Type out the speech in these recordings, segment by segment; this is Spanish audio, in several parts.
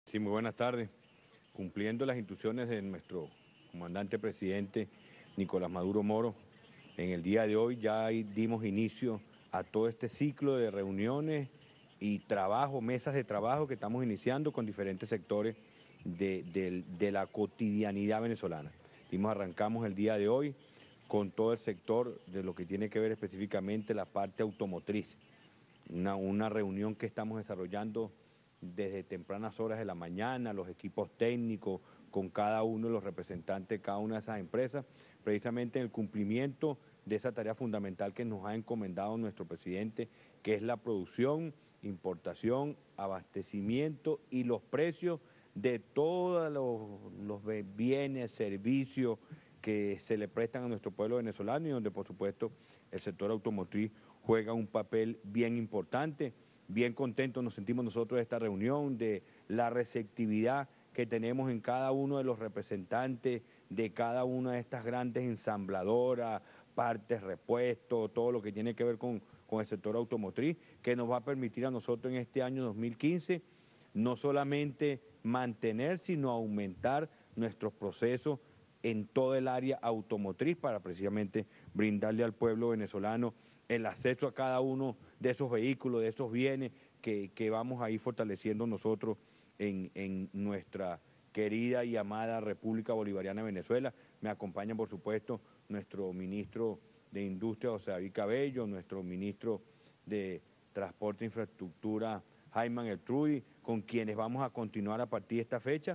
Sí, muy buenas tardes. Cumpliendo las instrucciones de nuestro comandante presidente Nicolás Maduro Moro, en el día de hoy ya dimos inicio a todo este ciclo de reuniones y trabajo, mesas de trabajo que estamos iniciando con diferentes sectores de la cotidianidad venezolana. Arrancamos el día de hoy con todo el sector de lo que tiene que ver específicamente la parte automotriz, una reunión que estamos desarrollando desde tempranas horas de la mañana, los equipos técnicos, con cada uno de los representantes de cada una de esas empresas, precisamente en el cumplimiento de esa tarea fundamental que nos ha encomendado nuestro presidente, que es la producción, importación, abastecimiento y los precios de todos los bienes, servicios que se le prestan a nuestro pueblo venezolano y donde, por supuesto, el sector automotriz juega un papel bien importante. Bien contentos nos sentimos nosotros de esta reunión, de la receptividad que tenemos en cada uno de los representantes de cada una de estas grandes ensambladoras, partes, repuestos, todo lo que tiene que ver con el sector automotriz, que nos va a permitir a nosotros en este año 2015 no solamente mantener, sino aumentar nuestros procesos en todo el área automotriz para precisamente brindarle al pueblo venezolano el acceso a cada uno de esos vehículos, de esos bienes que vamos a ir fortaleciendo nosotros en nuestra querida y amada República Bolivariana de Venezuela. Me acompaña, por supuesto, nuestro ministro de Industria, José David Cabello, nuestro ministro de Transporte e Infraestructura, Jaime Eltrudy, con quienes vamos a continuar a partir de esta fecha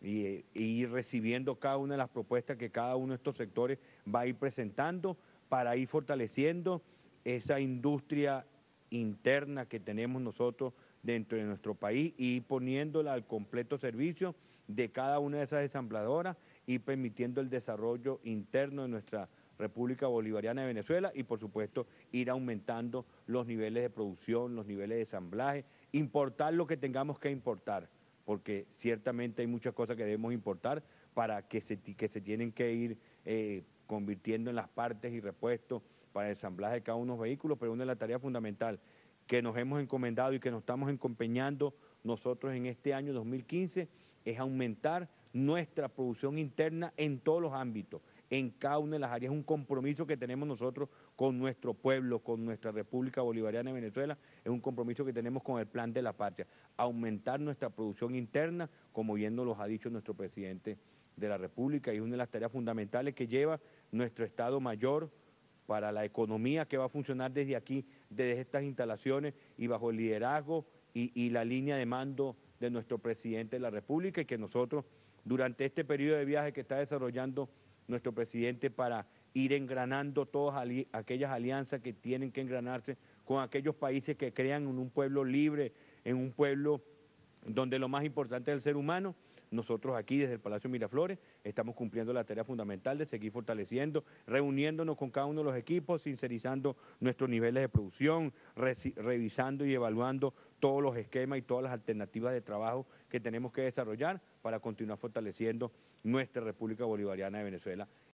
y ir recibiendo cada una de las propuestas que cada uno de estos sectores va a ir presentando para ir fortaleciendo esa industria interna que tenemos nosotros dentro de nuestro país y poniéndola al completo servicio de cada una de esas ensambladoras y permitiendo el desarrollo interno de nuestra República Bolivariana de Venezuela y, por supuesto, ir aumentando los niveles de producción, los niveles de ensamblaje, importar lo que tengamos que importar, porque ciertamente hay muchas cosas que debemos importar para que se tienen que ir convirtiendo en las partes y repuestos para el ensamblaje de cada uno de los vehículos, pero una de las tareas fundamentales que nos hemos encomendado y que nos estamos empeñando nosotros en este año 2015 es aumentar nuestra producción interna en todos los ámbitos, en cada una de las áreas. Es un compromiso que tenemos nosotros con nuestro pueblo, con nuestra República Bolivariana de Venezuela, es un compromiso que tenemos con el Plan de la Patria, aumentar nuestra producción interna, como bien nos lo ha dicho nuestro presidente de la República, y es una de las tareas fundamentales que lleva nuestro Estado Mayor para la economía que va a funcionar desde aquí, desde estas instalaciones y bajo el liderazgo y la línea de mando de nuestro presidente de la República, y que nosotros, durante este periodo de viaje que está desarrollando nuestro presidente para ir engranando todas aquellas alianzas que tienen que engranarse con aquellos países que crean en un pueblo libre, en un pueblo donde lo más importante es el ser humano. Nosotros aquí desde el Palacio Miraflores estamos cumpliendo la tarea fundamental de seguir fortaleciendo, reuniéndonos con cada uno de los equipos, sincerizando nuestros niveles de producción, revisando y evaluando todos los esquemas y todas las alternativas de trabajo que tenemos que desarrollar para continuar fortaleciendo nuestra República Bolivariana de Venezuela